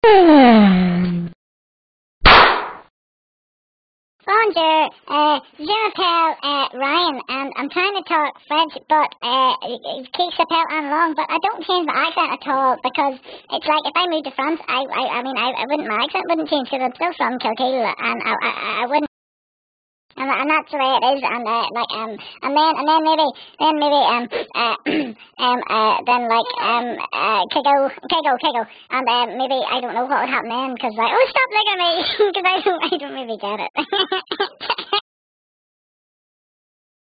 Bonjour, je m'appelle Ryan, and I'm trying to talk French, but Keith s'appelle en langue, but I don't change my accent at all, because it's like if I moved to France, I mean, I wouldn't, my accent wouldn't change, because I'm still from Kilkeel, and I wouldn't. And that's the way it is, and and then maybe, Kegel, and maybe I don't know what would happen then, because like, oh, stop looking at me, because I don't really get it.